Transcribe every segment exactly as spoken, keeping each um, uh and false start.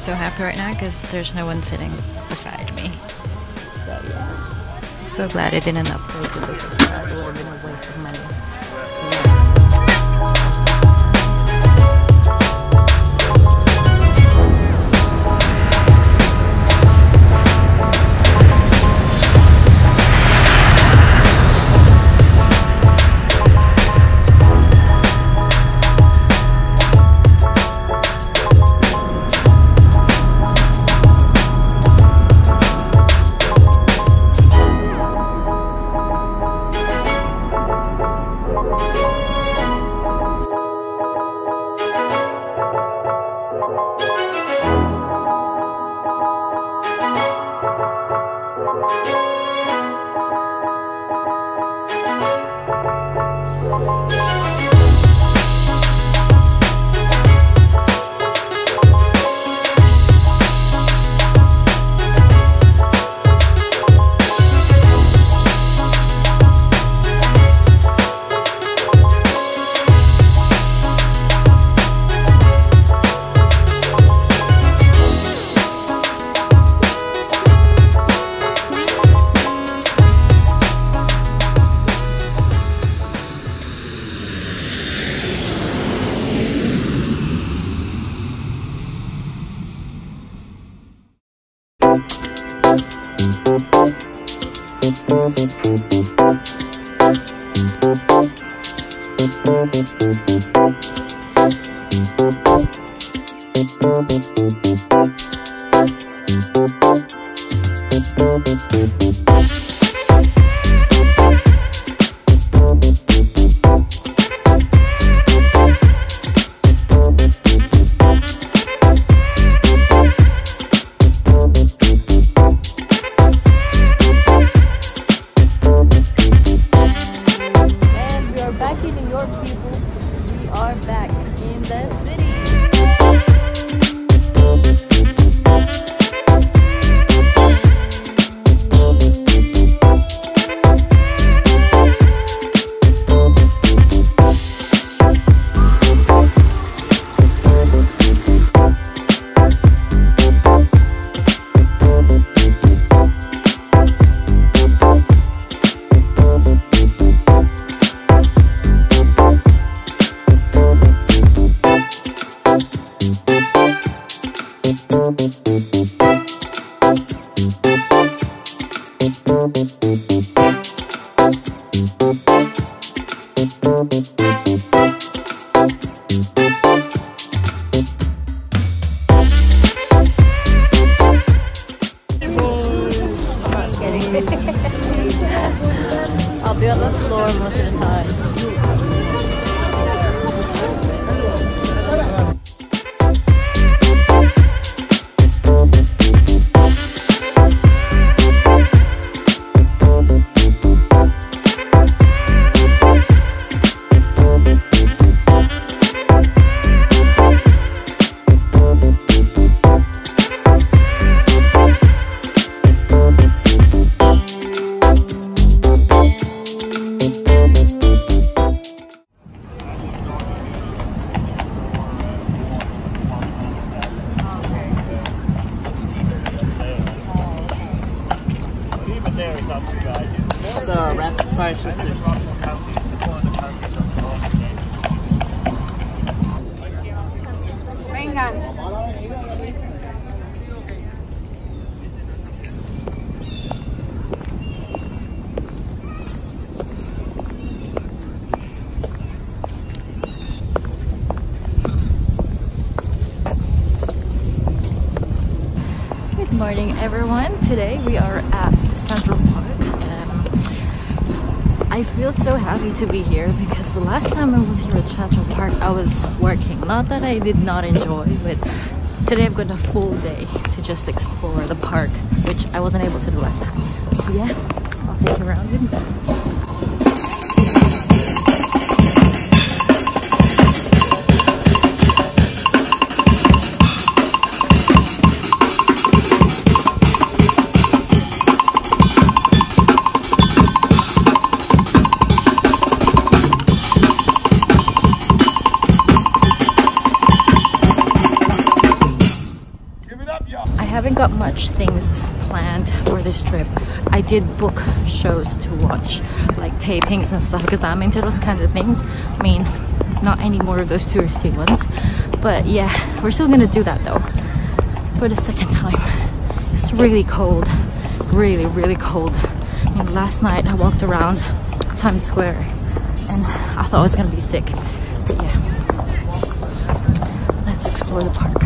so happy right now because there's no one sitting beside me. So yeah, so glad I didn't upgrade to this as well. It would have been a waste of money. I'll be on the floor most of the time. The rapid fire shooters. Vengan. Good morning, everyone. Today we are at Central Park. I feel so happy to be here because the last time I was here at Central Park I was working. Not that I did not enjoy, but today I've got a full day to just explore the park, which I wasn't able to do last time. So yeah, I'll take you around with me. got much things planned for this trip. I did book shows to watch, like tapings and stuff, because I'm into those kinds of things. I mean, not any more of those touristy ones, but yeah, we're still gonna do that though for the second time. It's really cold, really really cold. I mean, last night I walked around Times Square and I thought I was gonna be sick. So yeah, let's explore the park.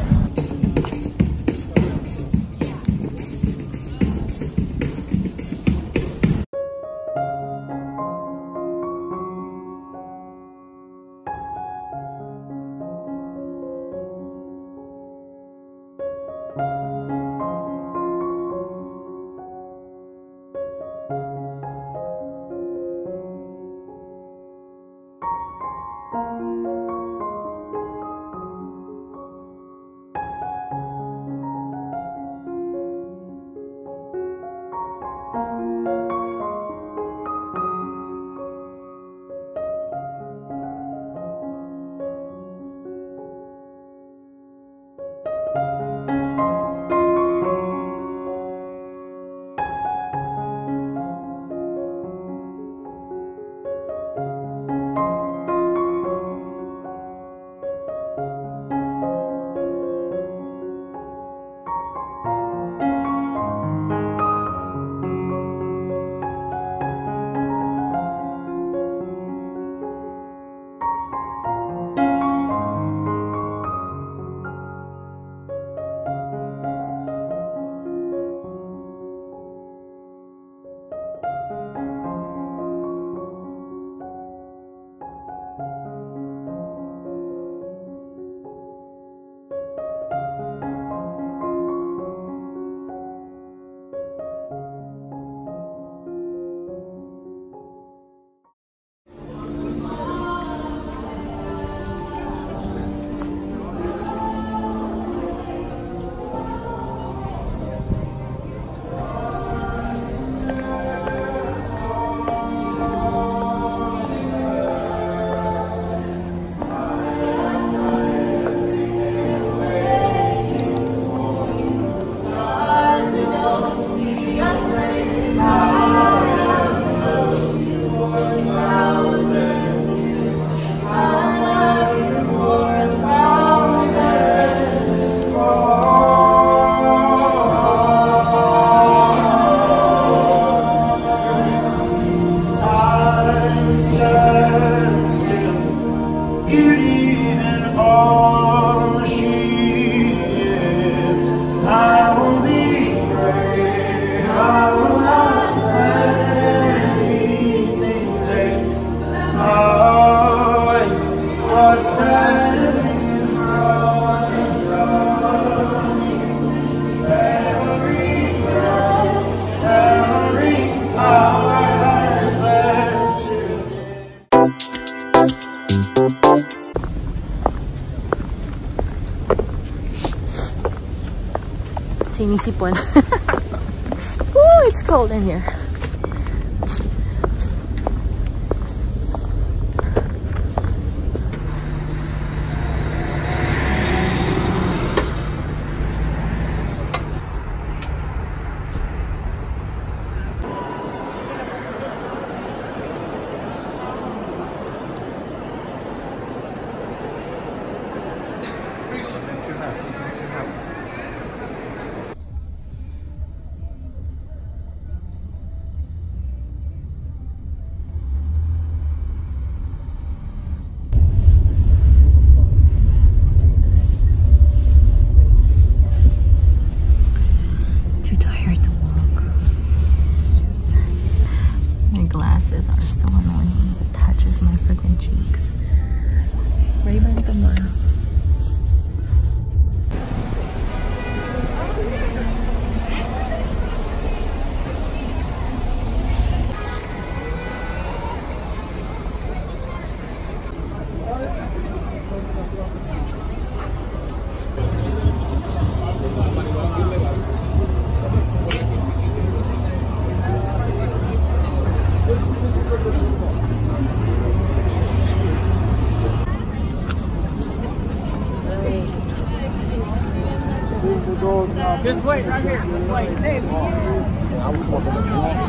Sinisipon. Ooh, it's cold in here. Just wait right here. Just wait. Hey. I was walking the block.